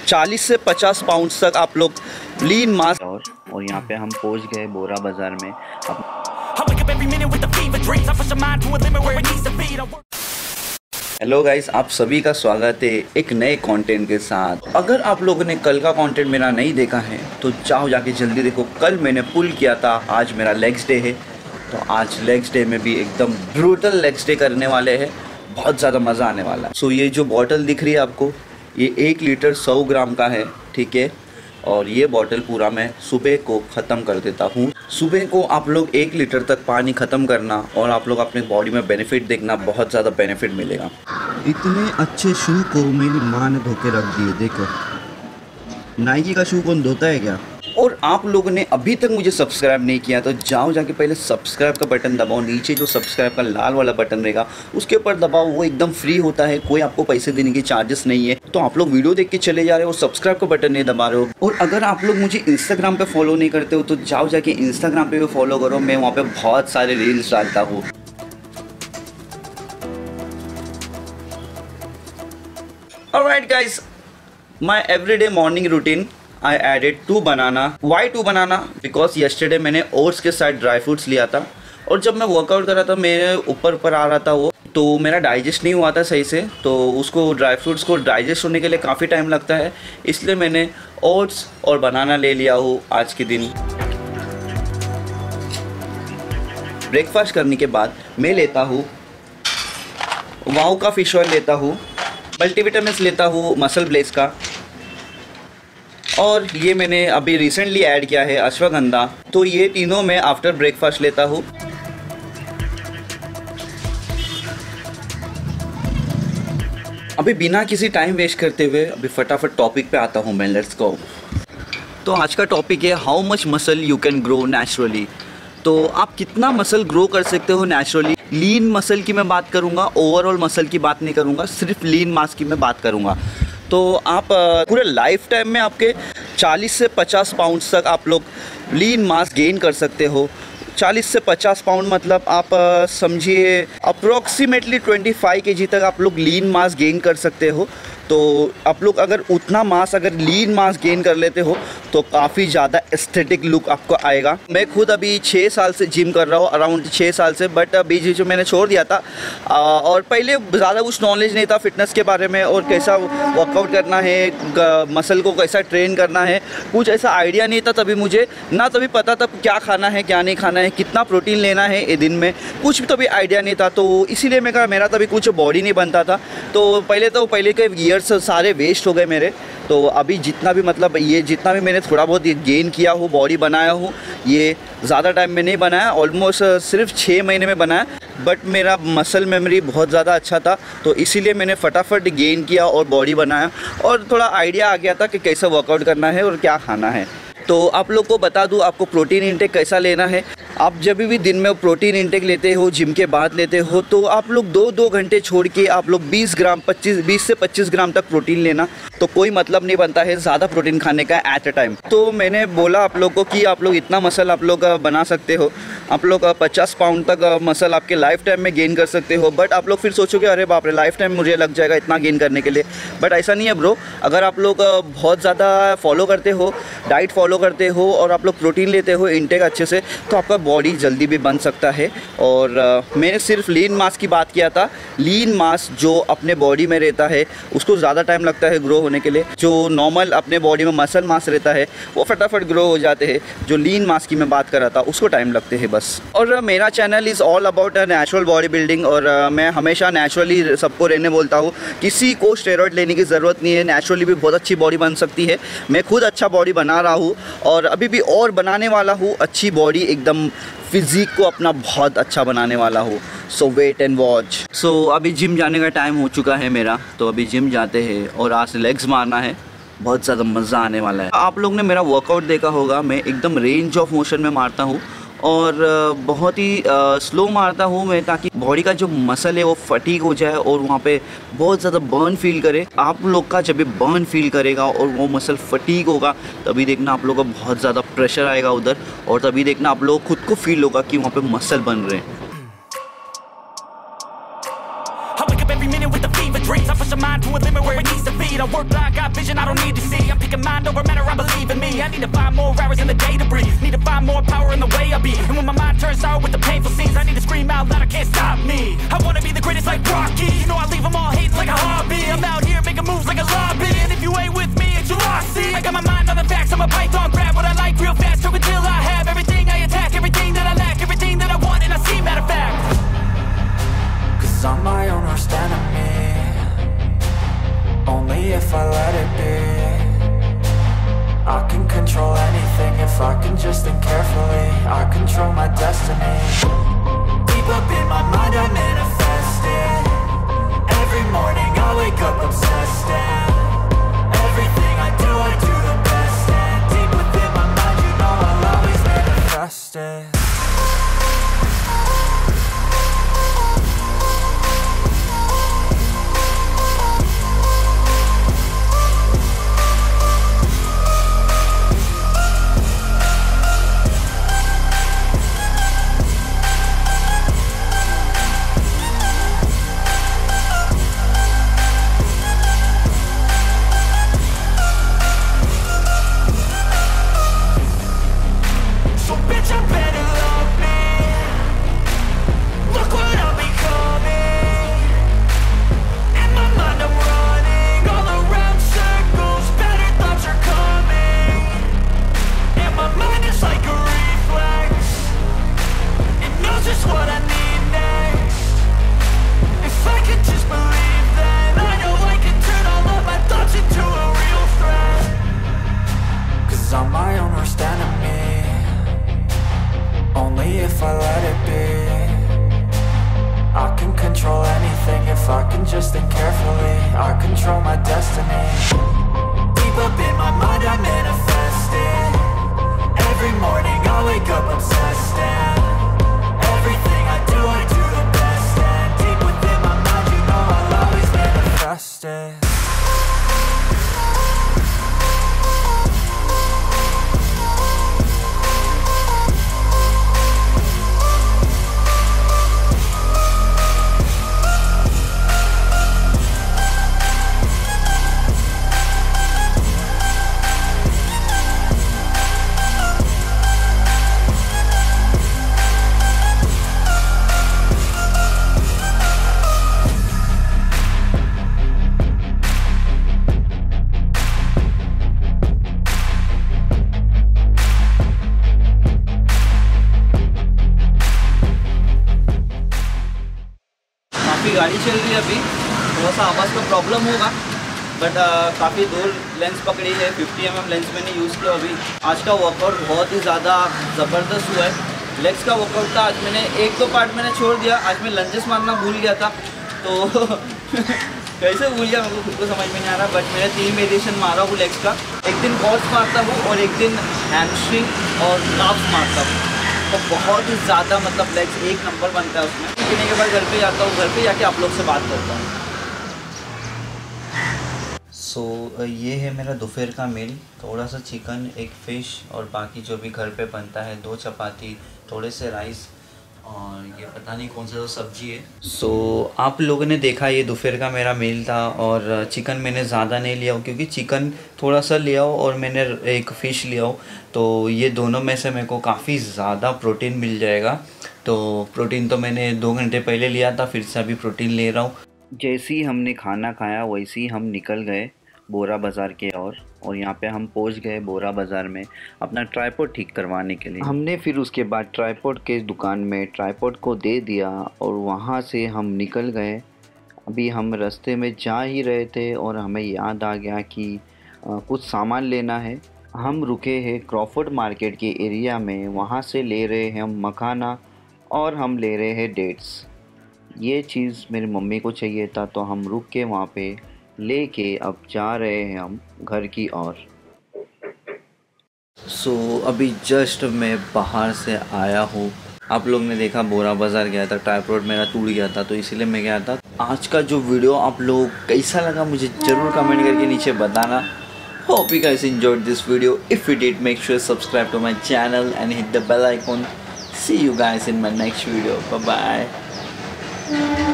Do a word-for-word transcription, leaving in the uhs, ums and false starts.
चालीस से पचास पाउंड तक आप लोग लीन मास। और और यहाँ पे हम पहुँच गए बोरा बाजार में। हेलो गाइस, आप सभी का स्वागत है एक नए कंटेंट के साथ। अगर आप लोगों ने कल का कंटेंट मेरा नहीं देखा है तो जाओ जाके जल्दी देखो। कल मैंने पुल किया था, आज मेरा लेग्स डे है, तो आज लेग्स डे में भी एकदम ब्रूटल लेग्स डे करने वाले हैं। बहुत ज़्यादा मज़ा आने वाला है। सो so, ये जो बॉटल दिख रही है आपको, ये एक लीटर सौ ग्राम का है, ठीक है। और ये बॉटल पूरा मैं सुबह को ख़त्म कर देता हूँ। सुबह को आप लोग एक लीटर तक पानी ख़त्म करना और आप लोग अपने बॉडी में बेनिफिट देखना, बहुत ज़्यादा बेनिफिट मिलेगा। इतने अच्छे शू को मेरी माँ ने धो के रख दिए, देखो। नाइकी का शू कौन धोता है क्या? और आप लोगों ने अभी तक मुझे सब्सक्राइब नहीं किया तो जाओ जाके पहले सब्सक्राइब का बटन दबाओ। नीचे जो सब्सक्राइब का लाल वाला बटन रहेगा उसके ऊपर दबाओ, वो एकदम फ्री होता है, कोई आपको पैसे देने की चार्जेस नहीं है। तो आप लोग वीडियो देख के चले जा रहे हो, सब्सक्राइब का बटन नहीं दबा रहे हो। और अगर आप लोग मुझे इंस्टाग्राम पे फॉलो नहीं करते हो तो जाओ जाके इंस्टाग्राम पे भी फॉलो करो, मैं वहाँ पे बहुत सारे रील्स डालता हूँ। Alright guys, my everyday morning routine. I added two banana. Why two banana? Because yesterday मैंने ओट्स के साथ ड्राई फ्रूट्स लिया था और जब मैं वर्कआउट कर रहा था मेरे ऊपर ऊपर आ रहा था वो, तो मेरा डाइजेस्ट नहीं हुआ था सही से। तो उसको ड्राई फ्रूट्स को डाइजेस्ट होने के लिए काफ़ी टाइम लगता है, इसलिए मैंने ओट्स और बनाना ले लिया हूँ आज के दिन। ब्रेकफास्ट करने के बाद मैं लेता हूँ वाओ का फिश ऑयल, लेता हूँ मल्टीविटामिन्स, लेता हूँ मसल ब्लेस का, और ये मैंने अभी रिसेंटली ऐड किया है अश्वगंधा। तो ये तीनों मैं आफ्टर ब्रेकफास्ट लेता हूँ। अभी बिना किसी टाइम वेस्ट करते हुए अभी फटाफट टॉपिक पे आता हूँ मैं, लेट्स गो। तो आज का टॉपिक है how much muscle you can grow naturally. तो आप कितना मसल ग्रो कर सकते हो नेचुरली। लीन मसल की मैं बात करूँगा, ओवरऑल मसल की बात नहीं करूँगा, सिर्फ लीन मास की मैं बात करूँगा। तो आप पूरे लाइफ टाइम में आपके चालीस से पचास पाउंड तक आप लोग लीन मास गेन कर सकते हो। चालीस से पचास पाउंड मतलब आप समझिए अप्रोक्सीमेटली पच्चीस केजी तक आप लोग लीन मास गेन कर सकते हो। तो आप लोग अगर उतना मास अगर लीन मास गेन कर लेते हो तो काफ़ी ज़्यादा एस्थेटिक लुक आपको आएगा। मैं खुद अभी छः साल से जिम कर रहा हूँ, अराउंड छः साल से, बट बीच बीच में मैंने छोड़ दिया था। आ, और पहले ज़्यादा कुछ नॉलेज नहीं था फिटनेस के बारे में और कैसा वर्कआउट करना है, मसल को कैसा ट्रेन करना है, कुछ ऐसा आइडिया नहीं था। तभी मुझे ना तभी पता था क्या खाना है क्या नहीं खाना है, कितना प्रोटीन लेना है ये दिन में, कुछ भी तभी आइडिया नहीं था। तो इसीलिए मैं कहा मेरा तभी कुछ बॉडी नहीं बनता था। तो पहले तो पहले के ईयर्स सारे वेस्ट हो गए मेरे। तो अभी जितना भी मतलब ये जितना भी मैंने थोड़ा बहुत गेन किया हो, बॉडी बनाया हूँ, ये ज़्यादा टाइम में नहीं बनाया, ऑलमोस्ट सिर्फ छः महीने में बनाया। बट मेरा मसल मेमोरी बहुत ज़्यादा अच्छा था तो इसीलिए मैंने फटाफट गेन किया और बॉडी बनाया और थोड़ा आइडिया आ गया था कि कैसा वर्कआउट करना है और क्या खाना है। तो आप लोग को बता दूं आपको प्रोटीन इंटेक कैसा लेना है। आप जब भी दिन में प्रोटीन इंटेक लेते हो, जिम के बाद लेते हो, तो आप लोग दो दो घंटे छोड़ के आप लोग बीस ग्राम पच्चीस बीस से पच्चीस ग्राम तक प्रोटीन लेना। तो कोई मतलब नहीं बनता है ज़्यादा प्रोटीन खाने का एट अ टाइम। तो मैंने बोला आप लोग को कि आप लोग इतना मसल आप लोग बना सकते हो, आप लोग पचास पाउंड तक मसल आपके लाइफ टाइम में गेन कर सकते हो। बट आप लोग फिर सोचोगे अरे बाप रे, लाइफ टाइम मुझे लग जाएगा इतना गेन करने के लिए। बट ऐसा नहीं है ब्रो। अगर आप लोग बहुत ज़्यादा फॉलो करते हो, डाइट फॉलो करते हो और आप लोग प्रोटीन लेते हो इंटेक अच्छे से, तो आपका बॉडी जल्दी भी बन सकता है। और uh, मैंने सिर्फ लीन मास की बात किया था। लीन मास जो अपने बॉडी में रहता है उसको ज़्यादा टाइम लगता है ग्रो होने के लिए। जो नॉर्मल अपने बॉडी में मसल मास रहता है वो फटाफट ग्रो हो जाते हैं। जो लीन मास की मैं बात कर रहा था उसको टाइम लगते हैं बस। और uh, मेरा channel is all about natural body building और uh, मैं हमेशा नेचुरली सबको रहने बोलता हूँ। किसी को स्टेरॉइड लेने की ज़रूरत नहीं है, नेचुरली भी बहुत अच्छी बॉडी बन सकती है। मैं खुद अच्छा बॉडी बना रहा हूँ और अभी भी और बनाने वाला हूँ अच्छी बॉडी, एकदम फिजिक को अपना बहुत अच्छा बनाने वाला हूँ। So wait and watch. So अभी जिम जाने का टाइम हो चुका है मेरा, तो अभी जिम जाते हैं और आज लेग्स मारना है, बहुत ज़्यादा मज़ा आने वाला है। आप लोग ने मेरा वर्कआउट देखा होगा, मैं एकदम रेंज ऑफ मोशन में मारता हूँ और बहुत ही स्लो मारता हूँ मैं, ताकि बॉडी का जो मसल है वो फटीग हो जाए और वहाँ पे बहुत ज़्यादा बर्न फील करे। आप लोग का जब भी बर्न फील करेगा और वो मसल फटीग होगा तभी देखना आप लोग का बहुत ज़्यादा प्रेशर आएगा उधर, और तभी देखना आप लोग खुद को फील होगा कि वहाँ पे मसल बन रहे हैं। dreams. I push a mind to a limit where it needs to be. I work like I my vision, I don't need to see. I'm picking mind over matter, I believe in me. I need to find more hours in the day to breathe. Need to find more power in the way I be. And when my mind turns sour with the painful scenes, I need to scream out loud, I can't stop me. I wanna be the greatest like Rocky. You know I leave them all hating like a hobby. I'm out here making moves like a lobby. And if you ain't with me, it's your loss, see. I got my mind on the facts, I'm a python, grab what I like real fast. Choke until I have everything I attack, everything that I lack, everything that I want, and I see matter of fact. Cause I'm my own worst enemy, only if I let it be. I can control anything if I can just think carefully. I control my destiny. Deep up in my mind I manifest it. Every morning I wake up obsessed, and everything I do, I do the best. And deep within my mind, you know I'll always manifest it. If I let it be, I can control anything if I can just think carefully. I control my destiny. Deep up in my mind I manifest it. Every morning I wake up obsessed, and everything I do, I do the best. And deep within my mind, you know I'll always manifest it. गाड़ी चल रही है अभी, थोड़ा सा आवाज़ का problem होगा, बट काफ़ी दूर लेंस पकड़ी है। फिफ्टी एम एम लेंस मैंने यूज़ किया अभी। आज का वर्कआउट बहुत ही ज़्यादा ज़बरदस्त हुआ है। लेग्स का वर्कआउट था, आज मैंने एक दो पार्ट मैंने छोड़ दिया। आज मैं लंजेस मारना भूल गया था, तो कैसे भूल गया मेरे को खुद को समझ में नहीं आ रहा, बट मैंने तीन वेरिएशन मारा हूँ लेग्स का। एक दिन क्वाड्स मारता हूँ और एक दिन हैमस्ट्रिंग और काफ्स मारता हूँ, तो बहुत ही ज़्यादा मतलब लेग्स एक नंबर बनता है उसमें। पीने के बाद घर पे जाता हूँ, घर पे जाके आप लोग से बात करता हूँ। सो so, ये है मेरा दोपहर का मील। थोड़ा सा चिकन, एक फ़िश और बाकी जो भी घर पे बनता है, दो चपाती, थोड़े से राइस और ये पता नहीं कौन सा सब्जी है। सो so, आप लोगों ने देखा ये दोपहर का मेरा मील था, और चिकन मैंने ज़्यादा नहीं लिया हो क्योंकि चिकन थोड़ा सा लिया हो और मैंने एक फ़िश लिया हो, तो ये दोनों में से मेरे को काफ़ी ज़्यादा प्रोटीन मिल जाएगा। तो प्रोटीन तो मैंने दो घंटे पहले लिया था, फिर से अभी प्रोटीन ले रहा हूँ। जैसे ही हमने खाना खाया वैसे ही हम निकल गए बोरा बाज़ार के ओर, और यहाँ पे हम पहुँच गए बोरा बाज़ार में अपना ट्राइपॉड ठीक करवाने के लिए। हमने फिर उसके बाद ट्राइपॉड के दुकान में ट्राइपॉड को दे दिया और वहाँ से हम निकल गए। अभी हम रास्ते में जा ही रहे थे और हमें याद आ गया कि आ, कुछ सामान लेना है। हम रुके हैं क्रॉफर्ड मार्केट के एरिया में, वहाँ से ले रहे हैं हम मखाना और हम ले रहे हैं डेट्स। ये चीज़ मेरी मम्मी को चाहिए था, तो हम रुक के वहाँ पे लेके अब जा रहे हैं हम घर की ओर। सो so, अभी जस्ट मैं बाहर से आया हूँ। आप लोग ने देखा बोरा बाज़ार गया था, ट्राइपॉड मेरा टूट गया था, तो इसीलिए मैं गया था। आज का जो वीडियो आप लोग कैसा लगा मुझे ज़रूर कमेंट करके नीचे बताना। Hope you guys enjoyed this video. If you did, make sure subscribe to my channel and hit the bell icon. See you guys in my next video. Bye bye.